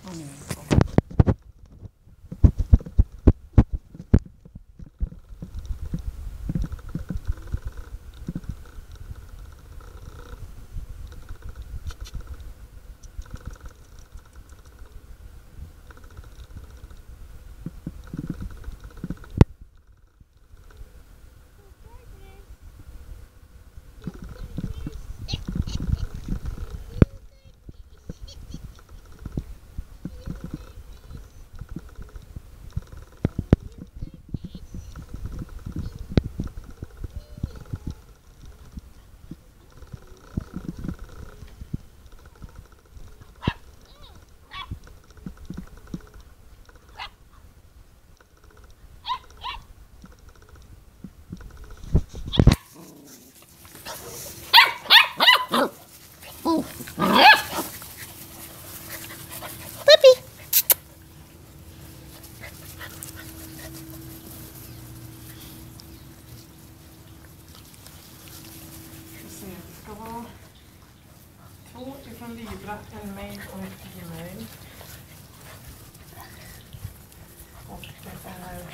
Det ska vara 2 ifrån Libra, en mail och ett e-mail. Och det är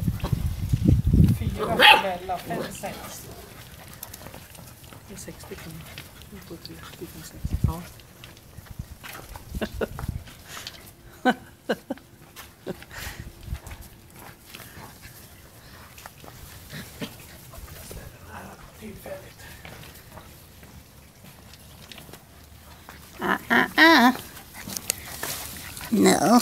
4 Bella, 5, 6. Det är 6 stycken. 1, 2, 3, 4, 5, 6. Ja. Tillfälligt. No.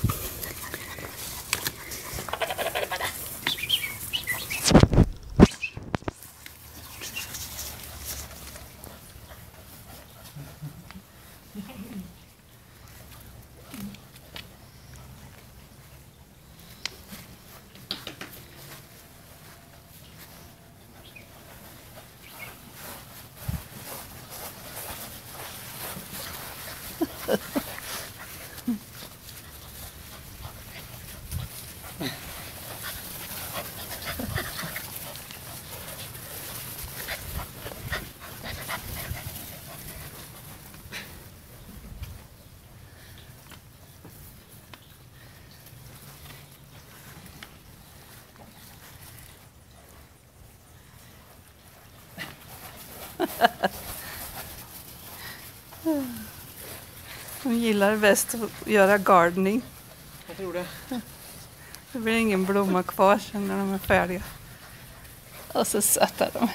De gillar bäst att göra gardening. Jag tror det. Det blir ingen blomma kvar sen när de är färdiga. Och så sätter de.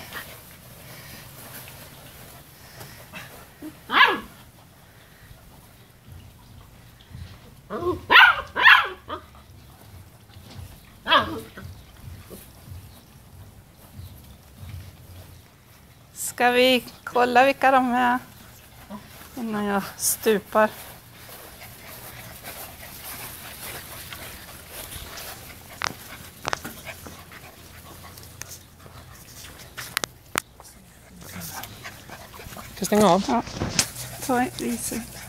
Ska vi kolla vilka de är innan jag stupar? Ska jag stänga av? Ja, ta en riset.